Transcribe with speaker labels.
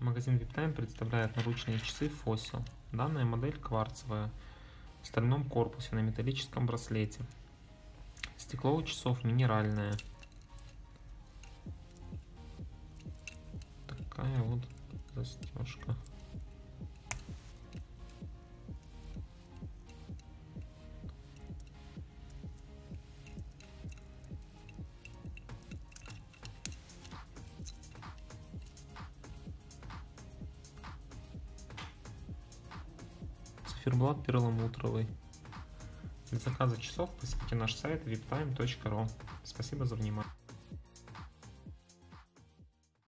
Speaker 1: Магазин VIPTIME представляет наручные часы Fossil. Данная модель кварцевая, в стальном корпусе на металлическом браслете. Стекло у часов минеральное. Такая вот застежка. Циферблат перламутровый. Для заказа часов посетите наш сайт viptime.ru. Спасибо за внимание.